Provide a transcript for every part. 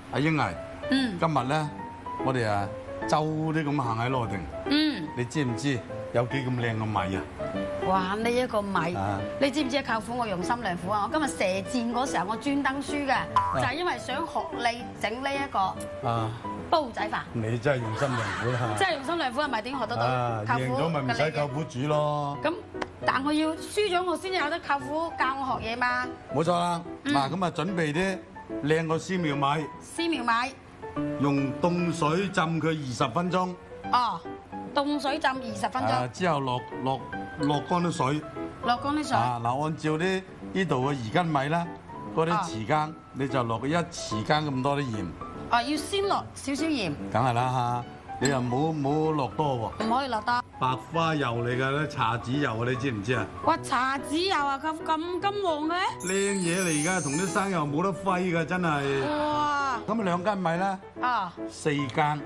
阿英毅， 嗯今日咧我哋啊周啲咁行喺羅定， 嗯， 你知唔知有幾咁靚嘅米啊？ 哇！呢一個米啊， 你知唔知啊？舅父，我用心良苦啊！我今日射箭嗰時候，我專登輸嘅，就係因為想學你整呢一個啊， 煲仔飯。 你真係用心良苦啦！ 真係用心良苦，係咪點學得到啊， 舅父贏咗咪唔使嘅舅父煮咯。 咁，但我要輸咗，我先有得舅父教我學嘢嘛。 冇錯啦，嗱咁啊準備啲靚個絲苗米， 絲苗米， 用凍水浸佢20分鐘， 哦，凍水浸20分鐘， 之後落乾啲水。 落乾啲水。 啊嗱，按照呢度嘅2斤米啦，嗰啲匙羹你就落1匙羹咁多啲鹽。 哦，要先落少少鹽， 梗係啦嚇，你又冇落多喎。 唔可以落多。 白花油嚟㗎咧，茶籽油啊，你知唔知啊？ 哇！茶籽油啊，咁金黃嘅。 靚嘢嚟㗎，同啲生油冇得揮㗎，真係。 哇！ 咁2斤米啦， 啊 4羹，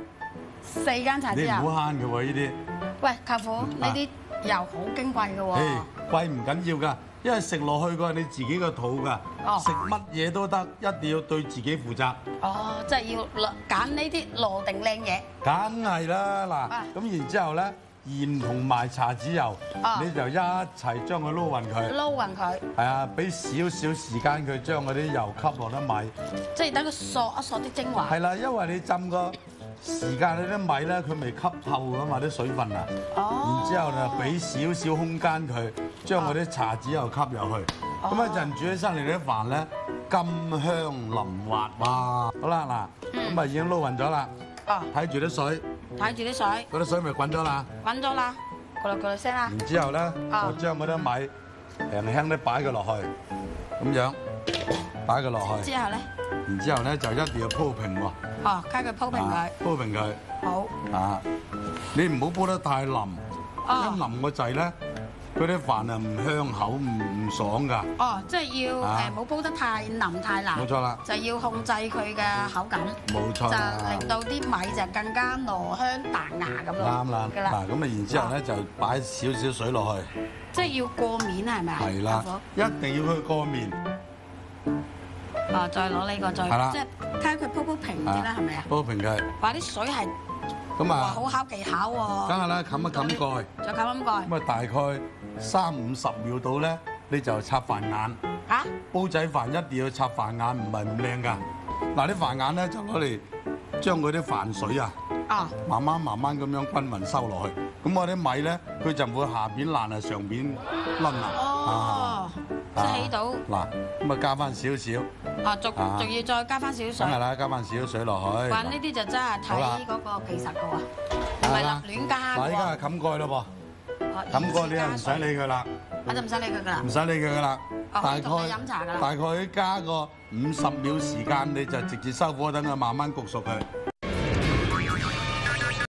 ，4間茶籽你唔油。 好慳嘅喎呢啲。 喂，舅父，呢啲油好矜貴嘅喎。 誒，貴唔緊要㗎，因為食落去個係你自己個肚㗎， 哦食乜嘢都得，一定要對自己負責。 哦，即係要揀呢啲羅定靚嘢。 梗係啦，嗱， 啊咁然之後咧，鹽同埋茶籽油， 啊你就一齊將佢撈勻佢。 撈勻佢， 係啊，俾少少時間佢將嗰啲油吸落得米。 即係等佢索一索啲精華。 係啦，因為你浸個時間，你啲米咧佢未吸透㗎嘛啲水分啊。 哦。 然之後就俾少少空間佢，將嗰啲茶籽油吸入去。咁一陣煮起身嚟啲飯咧，甘香淋滑，哇！好啦，嗱，咁啊已經撈勻咗啦。 哦， 睇住啲水， 睇住啲水， 嗰啲水咪滾咗啦。 滾咗啦，咕嚕咕嚕聲啦。 然之後咧， 啊就將嗰啲米輕輕啲擺佢落去，咁樣擺佢落去。 之後咧， 然之後咧就一定要鋪平喎。 哦，加佢鋪平佢。 鋪平佢。 好。 啊，你唔好煲得太腍， 哦一腍個滯咧，嗰啲飯啊唔香口唔爽㗎。 哦，即係要啊冇煲得太腍太爛。 冇錯啦， 就要控制佢嘅口感。 冇錯啦就令到啲米就更加糯香彈牙咁咯。 啱啦。 㗎啦。 嗱咁啊，然之後咧就擺少少水落去。 即係要過面係咪啊？ 係啦舅父， 一定要去過面。 啊，再攞呢個再， 係啦即係睇下佢鋪平啲啦，係咪啊？ 鋪平佢。 話啲水係咁啊， 話好考技巧喎。 梗係啦，冚一冚蓋。 再冚冚蓋。 咁啊，大概30-50秒到咧，你就插飯眼。 嚇？ 煲仔飯一定要插飯眼，唔係唔靚㗎。嗱，啲飯眼咧就攞嚟將嗰啲飯水啊， 啊， 慢慢咁樣均勻收落去。咁我啲米咧，佢就唔會下邊爛啊，上邊燶啊。 哦，即係起到。 嗱，咁啊加翻少少。 啊，仲要再加翻少少水。 梗係啦，加翻少少水落去。 哇！呢啲就真係睇嗰個技術㗎喎，唔係立亂加㗎喎。 嗱，依家係冚蓋咯噃，冚蓋你又唔使理佢啦， 我就唔使理佢㗎啦唔。使理佢㗎啦。 哦大可以同你飲茶㗎啦概加個50秒時間，你就直接收火，等佢慢慢焗熟佢。